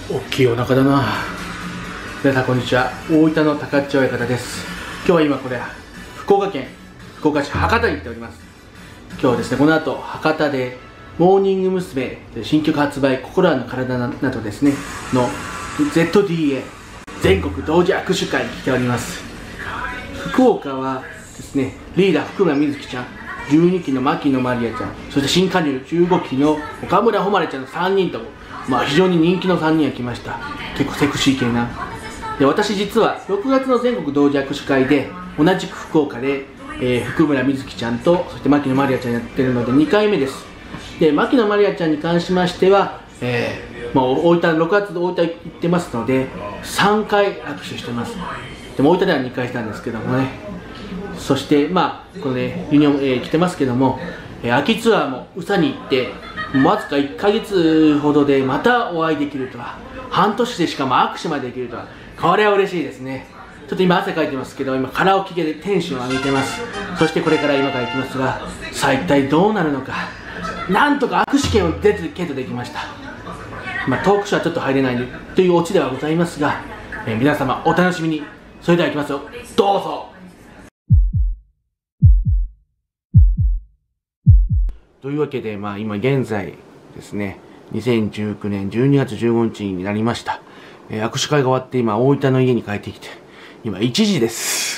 大きいお腹だな。皆さんこんにちは。大分の高千親方です。今日は今これ福岡県福岡市博多に来ております。今日はですね、この後博多でモーニング娘。新曲発売心ある体などですねの ZDA 全国同時握手会に来ております。福岡はですね、リーダー福村瑞希ちゃん、12期の牧野まりあちゃん、そして新加入15期の岡村誉ちゃんの3人とも非常に人気の3人が来ました。結構セクシー系な。で、私実は6月の全国同時握手会で同じく福岡で、福村瑞希ちゃんとそして牧野まりあちゃんやってるので2回目です。で、牧野まりあちゃんに関しましては、大分6月で大分行ってますので3回握手してます。でも大分では2回したんですけどもね。そしてこのねユニオン、来てますけども、秋ツアーも宇佐に行ってわずか1ヶ月ほどでまたお会いできるとは、半年でしかも握手までできるとは、これは嬉しいですね。ちょっと今汗かいてますけど、今カラオケでテンション上げてます。そしてこれから今から行きますが、さあ一体どうなるのか。なんとか握手券をゲットできました。トークショーはちょっと入れないというオチではございますが、皆様お楽しみに。それでは行きますよ、どうぞ。というわけで、今現在ですね、2019年12月15日になりました。握手会が終わって今、大分の家に帰ってきて、今1時です。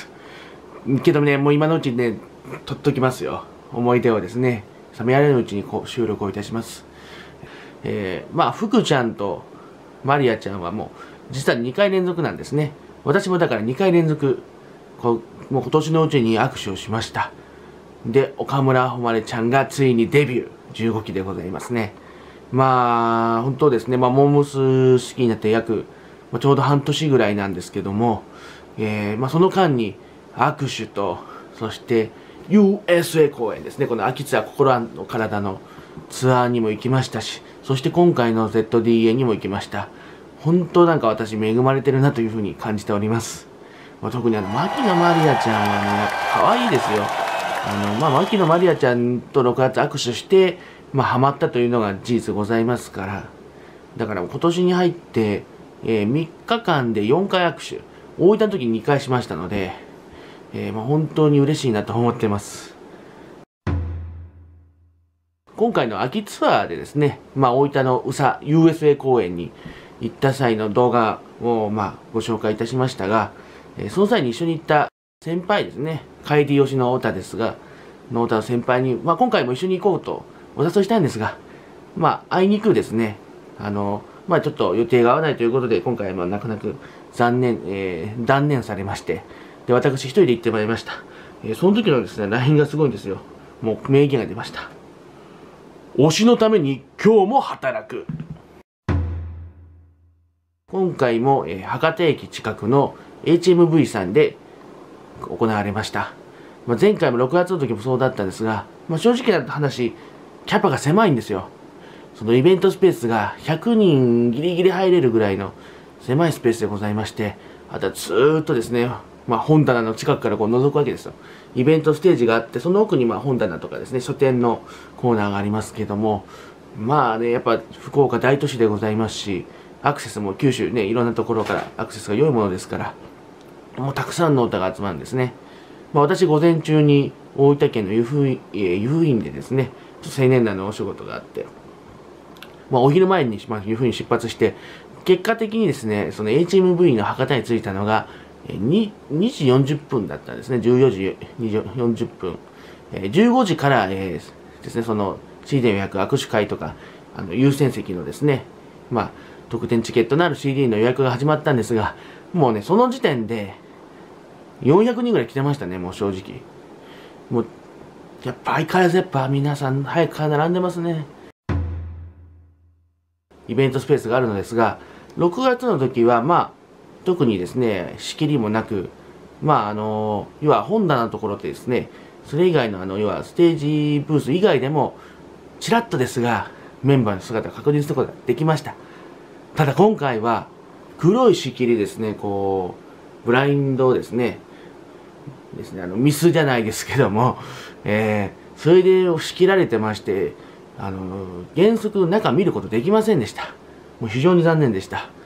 けどね、もう今のうちにね、撮っときますよ。思い出をですね、冷めやれぬうちに収録をいたします。福ちゃんとマリアちゃんはもう、実は2回連続なんですね。私もだから2回連続、もう今年のうちに握手をしました。で、岡村誉ちゃんがついにデビュー15期でございますね。本当ですね、モームス好きになって約、ちょうど半年ぐらいなんですけども、その間に握手と、そして USA 公演ですね、この秋ツアー心ある体のツアーにも行きましたし、そして今回の ZDA にも行きました。本当なんか私恵まれてるなというふうに感じております。特に牧野まりあちゃんはね、可愛いですよ。牧野まりあちゃんと6月握手して、ハマったというのが事実ございますから、だから今年に入って、3日間で4回握手、大分の時に2回しましたので、本当に嬉しいなと思ってます。今回の秋ツアーでですね、大分の宇佐 USA 公演に行った際の動画をご紹介いたしましたが、その際に一緒に行った先輩ですね、帰り吉の太田ですが、太田の先輩に、今回も一緒に行こうとお誘いしたんですが、あいにくですね、ちょっと予定が合わないということで、今回は泣く泣く断念されまして、で、私一人で行ってまいりました。その時のですね、LINE がすごいんですよ。もう名言が出ました。推しのために今日も働く。今回も、博多駅近くの HMV さんで行われました。前回も6月の時もそうだったんですが、正直な話、キャパが狭いんですよ。そのイベントスペースが100人ギリギリ入れるぐらいの狭いスペースでございまして、あとはずーっとですね、本棚の近くから覗くわけですよ。イベントステージがあって、その奥に本棚とかですね、書店のコーナーがありますけども、やっぱ福岡大都市でございますし、アクセスも九州ね、いろんなところからアクセスが良いものですから、もうたくさんの歌が集まるんですね。私午前中に大分県の湯布院でですね、青年団のお仕事があって、お昼前に湯布院出発して、結果的にですね、その HMV の博多に着いたのが2時40分だったんですね。14時40分。15時からですね、その CD の予約、握手会とか、優先席のですね、特典チケットのある CD の予約が始まったんですが、もうね、その時点で400人ぐらい来てましたね、もう正直。もう、やっぱ相変わらず皆さん早くから並んでますね。イベントスペースがあるのですが、6月の時は特にですね、仕切りもなく、要は本棚のところってですね、それ以外の要はステージブース以外でも、ちらっとですが、メンバーの姿を確認することができました。ただ今回は、黒い仕切りですね、ブラインドですね、ミスじゃないですけども、それで仕切られてまして、原則中見ることできませんでした。もう非常に残念でした。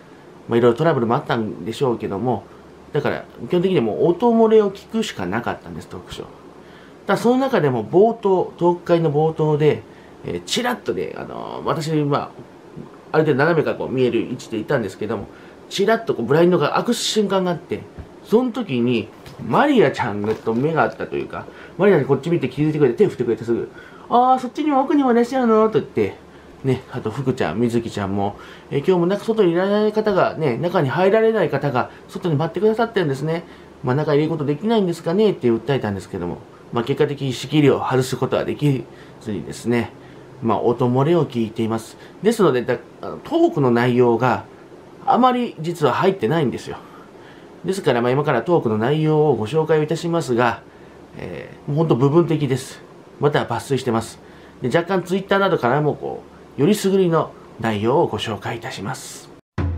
いろいろトラブルもあったんでしょうけども、だから基本的にもう音漏れを聞くしかなかったんです、トークショー。ただその中でも冒頭、トーク会の冒頭で、ちらっとで、私、ある程度斜めからこう見える位置でいたんですけども、ちらっとこうブラインドが開く瞬間があって、その時に、マリアちゃんと目が合ったというか、マリアにこっち見て気づいてくれて手を振ってくれてすぐ、ああ、そっちにも奥にもいらっしゃるのと言って、ね、あと福ちゃん、水木ちゃんも、今日も外にいられない方が、ね、中に入られない方が外に待ってくださってるんですね。中に入れることできないんですかねって訴えたんですけども、結果的に仕切りを外すことはできずにですね、音漏れを聞いています。ですので、トークの内容があまり実は入ってないんですよ。ですから、今からトークの内容をご紹介をいたしますが、もう本当部分的です。または抜粋してます。で、若干ツイッターなどからもよりすぐりの内容をご紹介いたします。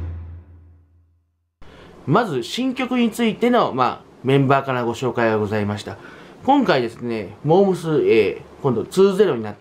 まず、新曲についての、メンバーからご紹介がございました。今回ですね、モームス A、今度20になって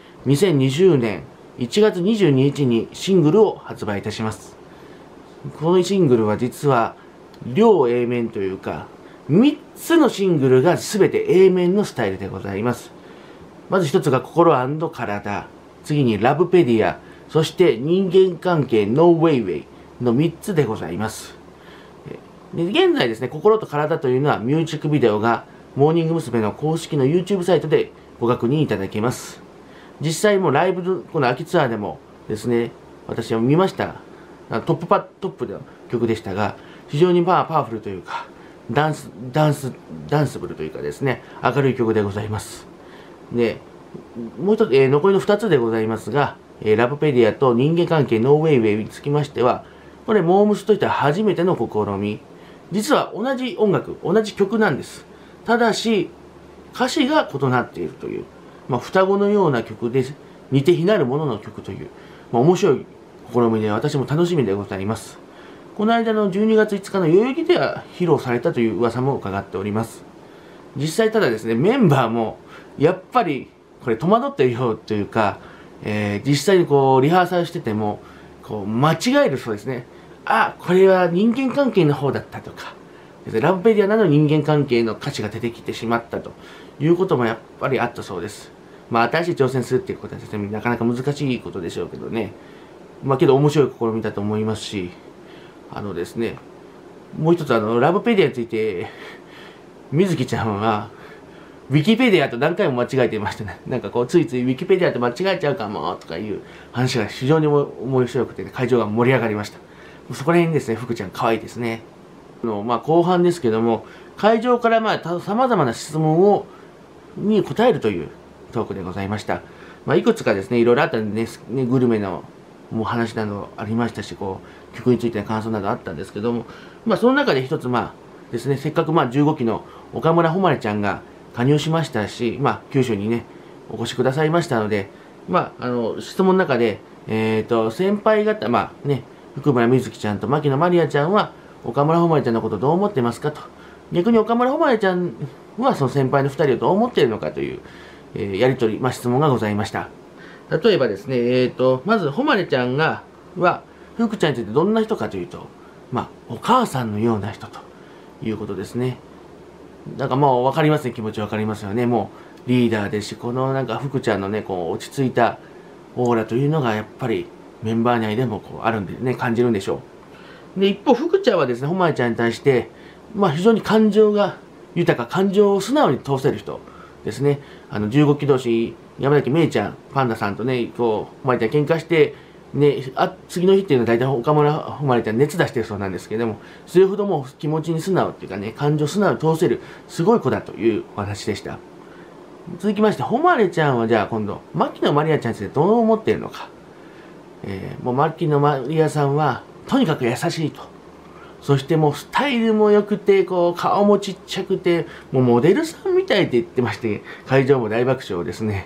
、2020年1月22日にシングルを発売いたします。このシングルは実は、両 A 面というか、3つのシングルが全て A 面のスタイルでございます。まず1つが心&体、次にラブペディア、そして人間関係 No Way Way の3つでございます。で現在ですね、心と体というのはミュージックビデオがモーニング娘。の公式の YouTube サイトでご確認いただけます。実際もライブ、この秋ツアーでもですね、私は見ました。トップの曲でしたが、非常にパワフルというか、ダンスブルというかですね、明るい曲でございます。で、もう一つ、残りの2つでございますが、ラブペディアと人間関係 No Way Way につきましては、これ、モームスといった初めての試み。実は同じ音楽、同じ曲なんです。ただし、歌詞が異なっているという、双子のような曲で、似て非なるものの曲という、面白い試みで私も楽しみでございます。この間の12月5日の代々木では披露されたという噂も伺っております。実際ただですね、メンバーもやっぱりこれ戸惑っているようというか、実際にリハーサルしてても間違えるそうですね。あ、これは人間関係の方だったとか、ラブペディアなどの人間関係の歌詞が出てきてしまったということもやっぱりあったそうです。新しい挑戦するっていうことはですね、なかなか難しいことでしょうけどね。けど面白い試みだと思いますし、ですね、もう一つラブペディアについて、水木ちゃんは、ウィキペディアと何回も間違えていましたね。ついついウィキペディアと間違えちゃうかも、とかいう話が非常に面白くて、会場が盛り上がりました。そこら辺にですね、福ちゃん可愛いですね。後半ですけども、会場から様々な質問に答えるというトークでございました。いくつかですね、いろいろあったんですね、グルメの話などありましたし、曲についての感想などあったんですけども、その中で一つですね、せっかく15期の岡村誉ちゃんが加入しましたし、九州にね、お越しくださいましたので、質問の中で、先輩方、福村みずきちゃんと牧野まりあちゃんは、岡村誉ちゃんのことどう思ってますかと。逆に岡村誉ちゃんはその先輩の2人をどう思っているのかという、やりとり、質問がございました。例えばですね、まず、誉ちゃんは、福ちゃんについてどんな人かというと、お母さんのような人ということですね。わかりますね、気持ちわかりますよね。もう、リーダーですし、この福ちゃんのね、落ち着いたオーラというのが、やっぱり、メンバー内でもあるんでね、感じるんでしょう。で、一方、福ちゃんはですね、誉ちゃんに対して、非常に感情が豊か、感情を素直に通せる人ですね。15期同士、山崎芽衣ちゃん、パンダさんとね、誉ちゃん喧嘩して、ね、次の日っていうのは大体岡村誉ちゃん熱出してるそうなんですけども、それほども気持ちに素直っていうかね、感情を素直に通せる、すごい子だというお話でした。続きまして、誉ちゃんはじゃあ今度、牧野まりあちゃんについてどう思っているのか。もう牧野まりあさんは、とにかく優しいと。そしてもうスタイルも良くて、顔もちっちゃくて、もうモデルさんみたいって言ってまして、会場も大爆笑ですね。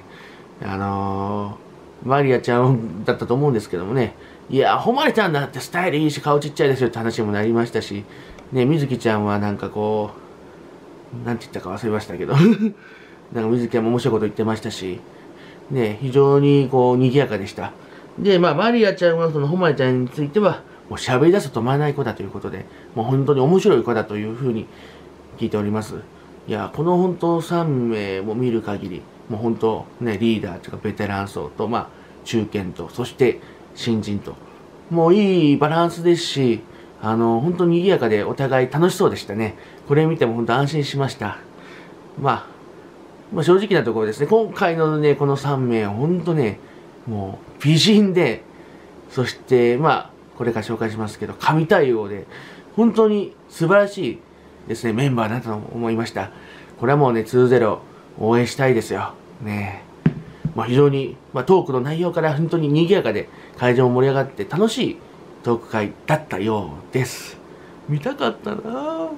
マリアちゃんだったと思うんですけどもね、いや、誉ちゃんだってスタイルいいし、顔ちっちゃいですよって話にもなりましたし、ね、水木ちゃんはなんて言ったか忘れましたけど、水木ちゃんも面白いこと言ってましたし、ね、非常に賑やかでした。 で、まあ、マリアちゃんは、その、ほまれちゃんについては、もう喋り出すと止まらない子だということで、もう本当に面白い子だというふうに聞いております。いや、この本当3名も見る限り、もう本当ね、リーダーというかベテラン層と、まあ、中堅と、そして新人と、もういいバランスですし、本当に賑やかでお互い楽しそうでしたね。これ見ても本当安心しました。まあ、正直なところですね、今回のね、この3名、本当ね、もう美人で、そして、まあ、これから紹介しますけど、神対応で、本当に素晴らしいですね、メンバーだと思いました。これはもうね、2-0応援したいですよ。ねまあ、非常に、まあ、トークの内容から本当に賑やかで、会場も盛り上がって楽しいトーク会だったようです。見たかったなぁ。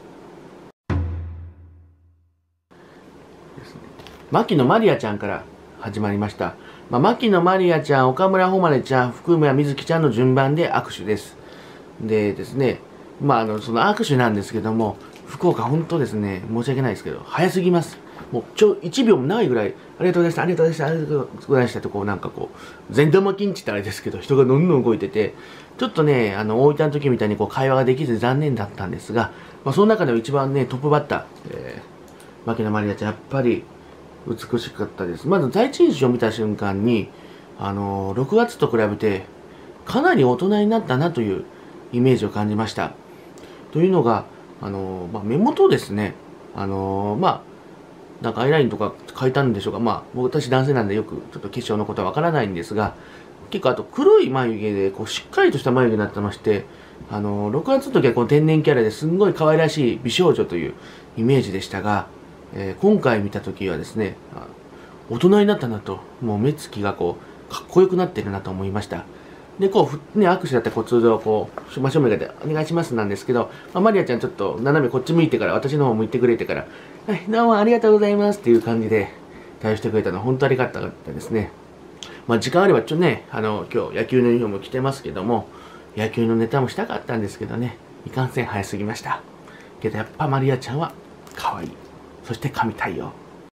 牧野まりあちゃんから始まりました。まあ、牧野まりあちゃん、岡村ほまれちゃん、福村みずきちゃんの順番で握手です。でですね、まあ、その握手なんですけども、福岡、本当ですね、申し訳ないですけど、早すぎます。もう1秒もないぐらい、ありがとうございました、ありがとうございました、ありがとうございましたと、こうなんかこう、善玉菌って言ったらあれですけど、人がどんどん動いてて、ちょっとね、大分の時みたいにこう会話ができず残念だったんですが、まあ、その中でも一番ね、トップバッター、牧野まりあちゃん、やっぱり美しかったです。まず第一印象を見た瞬間に、6月と比べて、かなり大人になったなというイメージを感じました。というのが、まあ、目元ですね。まあ、なんかアイラインとか描いたんでしょうか。まあ、私男性なんでよくちょっと化粧のことはわからないんですが、結構あと黒い眉毛で、こうしっかりとした眉毛になってまして、6月の時はこの天然キャラですんごい可愛らしい美少女というイメージでしたが、今回見た時はですね、大人になったなと、もう目つきがこう、かっこよくなってるなと思いました。で、こう、ね、握手だったら通常こう、真正面でお願いしますなんですけど、まあ、マリアちゃんちょっと斜めこっち向いてから、私の方向いてくれてから、はい、どうもありがとうございますっていう感じで対応してくれたのは本当ありがたかったですね。まあ、時間あればちょっとね、今日野球のユニフォーム着てますけども、野球のネタもしたかったんですけどね、いかんせん早すぎました。けどやっぱマリアちゃんは可愛い。そして神対応。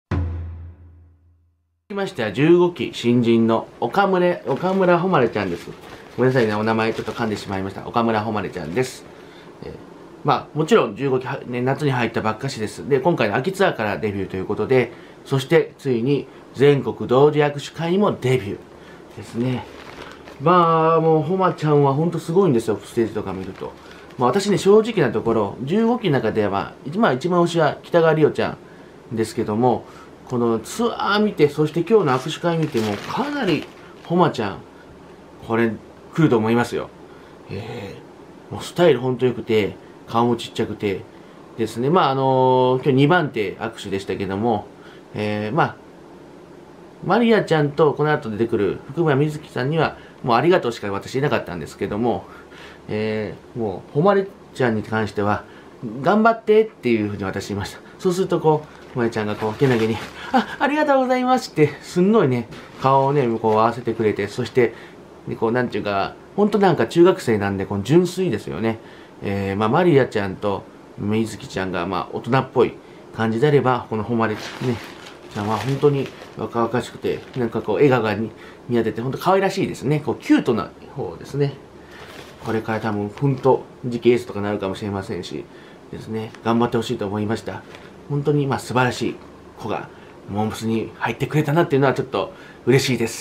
続きましては15期新人の岡村ほまれちゃんです。ごめんなさいね、お名前ちょっと噛んでしまいました。岡村ほまれちゃんです。まあ、もちろん15期、ね、夏に入ったばっかしです。で、今回の秋ツアーからデビューということで、そしてついに全国同時握手会にもデビューですね。まあ、もうほまちゃんは本当すごいんですよ、ステージとか見ると。まあ、私ね、正直なところ、15期の中では、まあ、一番推しは北川里央ちゃんですけども、このツアー見て、そして今日の握手会見ても、かなりほまちゃん、これ、来ると思いますよ。もうスタイルほんと良くて、顔もちっちゃくて、ですね。まあ、今日2番手握手でしたけども、まあ、マリアちゃんとこの後出てくる福村みずきさんには、もうありがとうしか私言えなかったんですけども、もう、ほまれちゃんに関しては、頑張ってっていうふうに私言いました。そうするとこう、ほまれちゃんがこう、けなげに、ありがとうございますって、すんごいね、顔をね、こう合わせてくれて、そして、でこう、なんていうか、ほんとなんか中学生なんで、この純粋ですよね。まあ、マリアちゃんとみずきちゃんが、まあ、大人っぽい感じであれば、このほまれね、ちゃんは本当に若々しくて、なんかこう、笑顔が似合ってて、本当可愛らしいですね。こう、キュートな方ですね。これから多分、本当次期エースとかなるかもしれませんし、ですね、頑張ってほしいと思いました。本当に、まあ、素晴らしい子が、モームスに入ってくれたなっていうのはちょっと嬉しいです。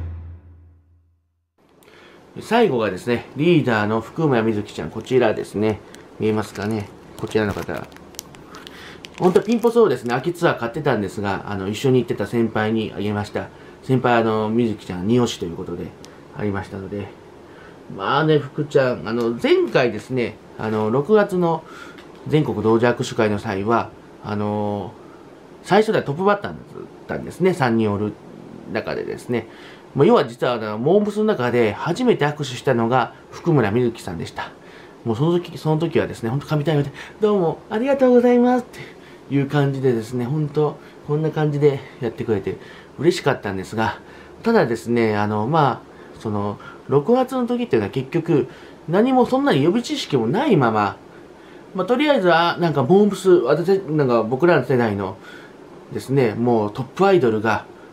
最後がですね、リーダーの福村みずきちゃん、こちらですね。見えますかね、こちらの方。本当ピンポそうですね、秋ツアー買ってたんですが、一緒に行ってた先輩にあげました。先輩みずきちゃん、2推しということでありましたので。まあね、福ちゃん、前回ですね、6月の全国同時握手会の際は、最初ではトップバッターだったんですね、3人おる中でですね。要は実はモームスの中で初めて握手したのが福村みずきさんでした。もうその時はですね、本当神対応で、どうもありがとうございますっていう感じでですね、本当こんな感じでやってくれて嬉しかったんですが、ただですね、まあ、その、6月の時っていうのは結局、何もそんなに予備知識もないまま、まあ、とりあえずは、なんかモームス、なんか僕らの世代のですね、もうトップアイドルが、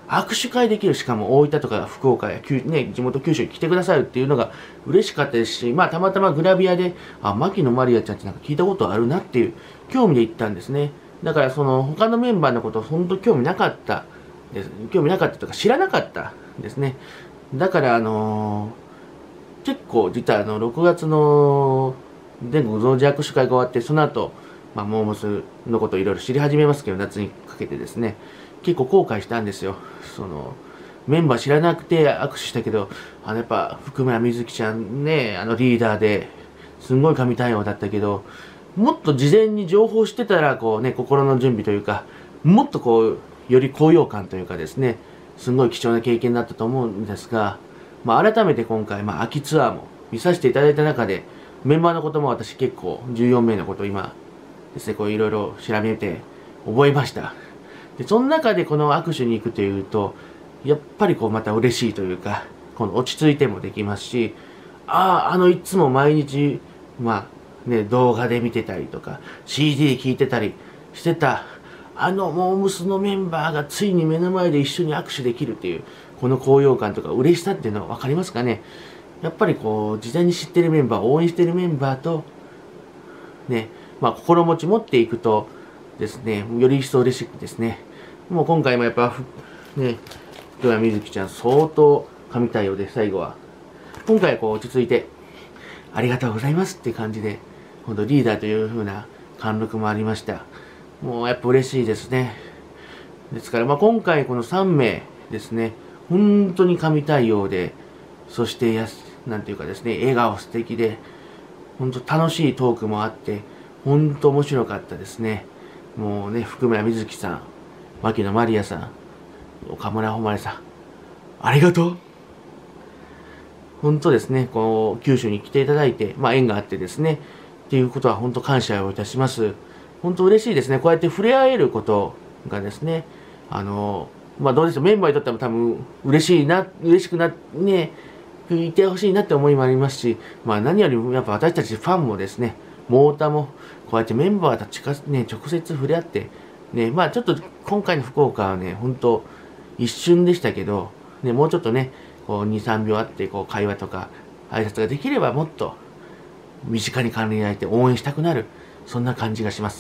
握手会できる、しかも大分とか福岡や、ね、地元九州に来てくださるっていうのが嬉しかったですし、まあたまたまグラビアで、牧野まりあちゃんってなんか聞いたことあるなっていう興味で行ったんですね。だからその他のメンバーのことを本当興味なかったです。興味なかったとか知らなかったですね。だから結構実は6月の全国同時握手会が終わって、その後、モームスのことをいろいろ知り始めますけど、夏にかけてですね、結構後悔したんですよ。メンバー知らなくて握手したけど、やっぱ福村みずきちゃんね、リーダーですんごい神対応だったけど、もっと事前に情報してたら、こうね、心の準備というか、もっとこう、より高揚感というかですね、すんごい貴重な経験だったと思うんですが、改めて今回、秋ツアーも見させていただいた中で、メンバーのことも私結構14名のことを今ですね、こういろいろ調べて覚えました。で、その中でこの握手に行くというと、やっぱりこうまた嬉しいというか、この落ち着いてもできますし、いつも毎日、動画で見てたりとか、CD 聴いてたりしてた、モームスのメンバーがついに目の前で一緒に握手できるっていう、この高揚感とか嬉しさっていうのは分かりますかね。やっぱりこう、事前に知ってるメンバー、応援してるメンバーと、ね、心持ち持っていくとですね、より一層嬉しくですね。もう今回もやっぱ、ね、福山みずきちゃん相当神対応で最後は、今回はこう落ち着いて、ありがとうございますって感じで、本当リーダーという風な貫禄もありました。もうやっぱ嬉しいですね。ですから、今回この3名ですね、本当に神対応で、そしてなんていうかですね、笑顔素敵で、本当楽しいトークもあって、本当面白かったですね。もうね、福村みずきさん、牧野まりあさん、岡村ほまれさん、ありがとう。本当ですね、こう、九州に来ていただいて、縁があってですね、っていうことは本当感謝をいたします。本当嬉しいですね。こうやって触れ合えることがですね、どうでしょう、メンバーにとっても多分嬉しくな、ね、いてほしいなって思いもありますし、何よりもやっぱ私たちファンもですね、モータもこうやってメンバーたちがね、直接触れ合って、ね、ちょっと今回の福岡はね、本当一瞬でしたけど、ね、もうちょっとね、こう2、3秒あって、こう会話とか挨拶ができればもっと身近に感じられて応援したくなる、そんな感じがします。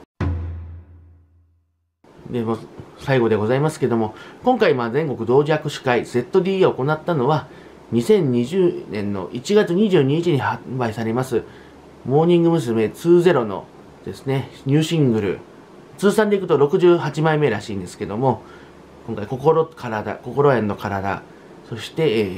でも最後でございますけども、今回全国同時握手会 ZD を行ったのは、2020年の1月22日に発売されます、モーニング娘。20のですね、ニューシングル、通算でいくと68枚目らしいんですけども、今回、心縁の体、そして、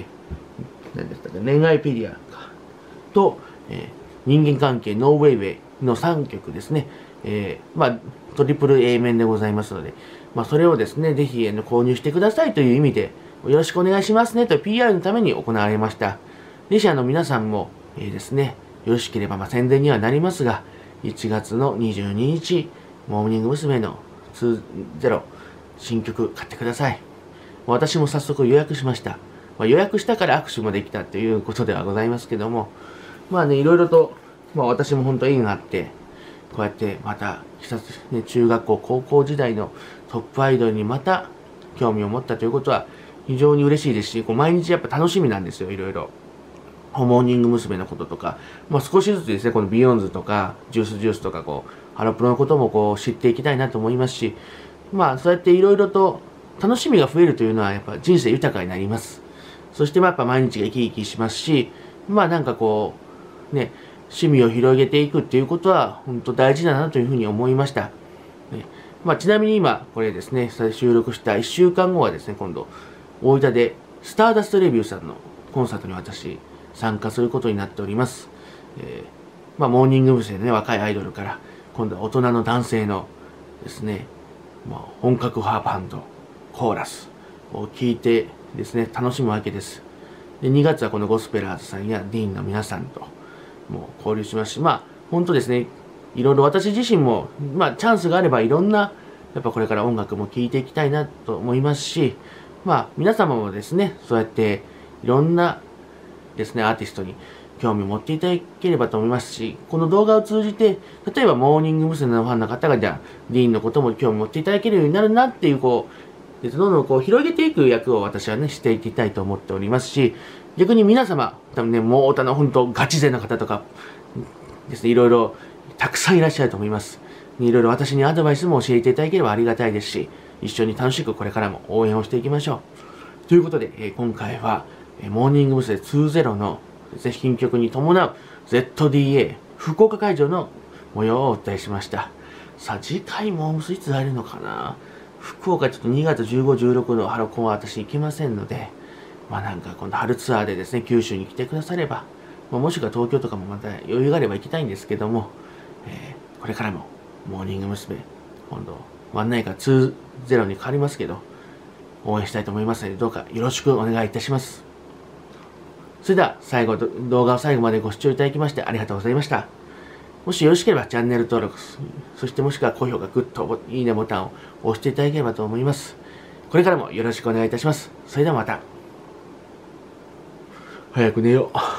何ですかね、恋愛ペディアと、人間関係、ノーウェイウェイの3曲ですね、トリプル A 面でございますので、それをですね、ぜひ購入してくださいという意味で、よろしくお願いしますねと PR のために行われました。リシャの皆さんも、ですね、よろしければ、宣伝にはなりますが、1月の22日、モーニング娘。の20新曲買ってください。私も早速予約しました。予約したから握手もできたということではございますけども、いろいろと、私も本当縁があって、こうやってまた、中学校、高校時代のトップアイドルにまた興味を持ったということは非常に嬉しいですし、毎日やっぱ楽しみなんですよ、いろいろ。モーニング娘。のこととか、少しずつですね、このビヨンズとか、ジュースとか、ハロプロのことも知っていきたいなと思いますし、そうやっていろいろと楽しみが増えるというのはやっぱ人生豊かになります。そしてやっぱ毎日が生き生きしますし、趣味を広げていくっていうことは本当大事だなというふうに思いました。ちなみに今、これですね、収録した1週間後はですね、今度、大分でスターダストレビューさんのコンサートに私、参加することになっております。モーニング娘。のね、若いアイドルから、今度は大人の男性のですね、本格派バンド、コーラスを聴いてですね、楽しむわけです。で、2月はこのゴスペラーズさんやディーンの皆さんと、交流しますし、本当ですね、いろいろ私自身も、チャンスがあればいろんな、やっぱこれから音楽も聴いていきたいなと思いますし、皆様もですね、そうやっていろんなですね、アーティストに興味を持っていただければと思いますし、この動画を通じて、例えばモーニング娘。のファンの方が、じゃあ、ディーンのことも興味を持っていただけるようになるなっていう、 でどんどんこう広げていく役を私はね、していきたいと思っておりますし、逆に皆様、多分ね、もうおたの本当ガチ勢の方とかですね、いろいろたくさんいらっしゃると思います。いろいろ私にアドバイスも教えていただければありがたいですし、一緒に楽しくこれからも応援をしていきましょう。ということで、今回は、モーニング娘。20の新曲に伴う ZDA 福岡会場の模様をお伝えしました。さあ、次回モームスいつ会えるのかな。福岡ちょっと2月15、16のハロコンは私行けませんので、まあなんか今度春ツアーでですね、九州に来てくだされば、もしくは東京とかもまた余裕があれば行きたいんですけども、これからもモーニング娘。今度ワンナイが20に変わりますけど、応援したいと思いますので、どうかよろしくお願いいたします。それでは動画を最後までご視聴いただきましてありがとうございました。もしよろしければチャンネル登録、そしてもしくは高評価、グッド、いいねボタンを押していただければと思います。これからもよろしくお願いいたします。それではまた。早く寝よう。